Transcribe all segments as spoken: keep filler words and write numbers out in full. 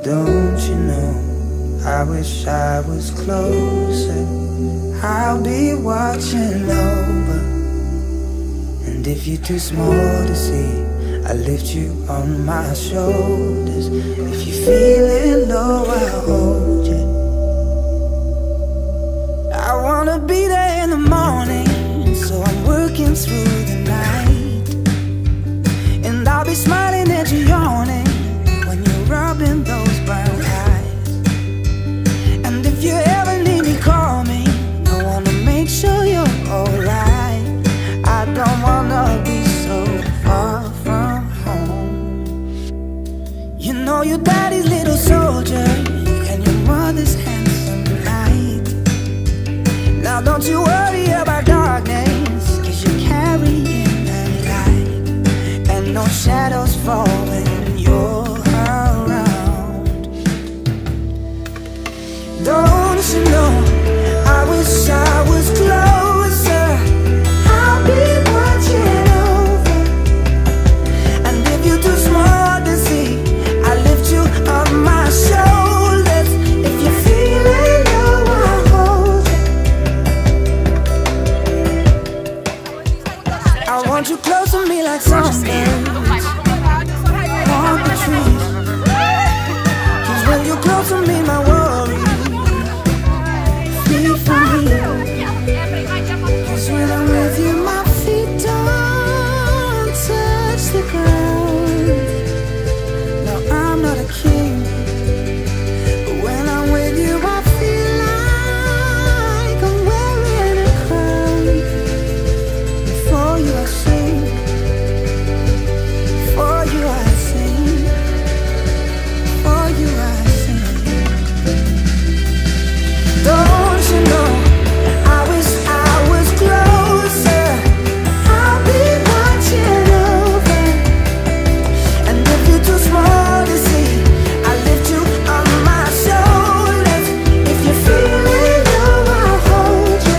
Don't you know, I wish I was closer. I'll be watching over. And if you're too small to see, I lift you on my shoulders. If you're feeling low, I'll hold you. I wanna be there in the morning, so I'm working through the night. And I'll be smiling at you, yawning when you're rubbing those brown eyes. And if you ever need me, call me. I wanna make sure you're alright. I don't wanna be so far from home. You know your daddy's little soldier and your mother's handsome knight. Now don't you worry about darkness, 'cause you're carrying that light. And no shadows fall when you're around. Don't you know, I wish I was closer. I'll be watching over. And if you're too small to see, I lift you on my shoulders. If you're feeling low, I'll hold you. I want you close to me like songbirds on the trees. 'Cause when you're close to me, my worries flee from me. 'Cause when I'm with you, my feet don't touch the ground. No, I'm not a king, but when I'm with you, I feel like I'm wearing a crown. For you I sing, for you I sing, for you I sing. Don't you know, I wish I was closer. I'll be watching over. And if you're too small to see, I lift you on my shoulders. If you're feeling low, I'll hold you.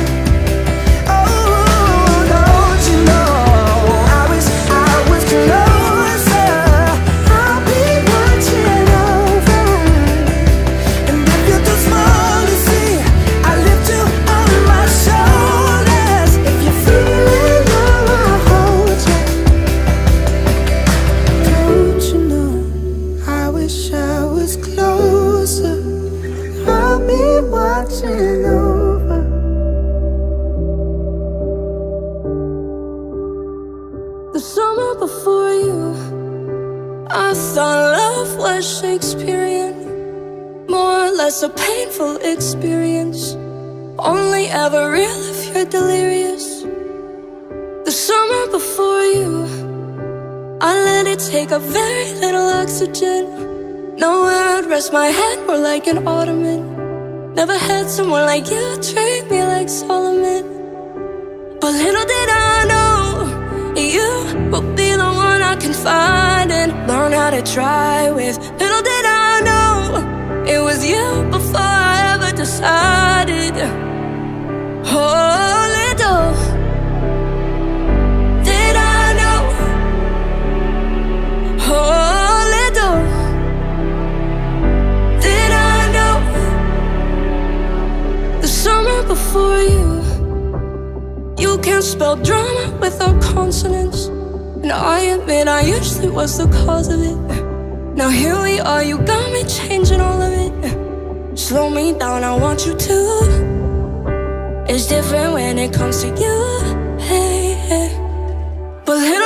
Oh, don't you know, I wish I was closer. I'll be watching over. And if you're too small to see, I lift you on my shoulders. If you're feeling low, I'll hold you. Don't you know, I wish I was closer. I'll be watching over. The summer before you, I thought love was Shakespearean, more or less a painful experience, only ever real if you're delirious. The summer before you, I let it take up very little oxygen. Nowhere I'd rest my head, more like an ottoman. Never had someone like you treat me like Solomon. But little did I know, you will be the one I confide in, learn how to try with. Little did I know, it was you before I ever decided. Oh, little did I know. Oh, little did I know. The summer before you, you can't spell drama without consonants. And I admit I usually was the cause of it. Now here we are, you got me changing all of it. Slow me down, I want you to. It's different when it comes to you, hey, hey. But little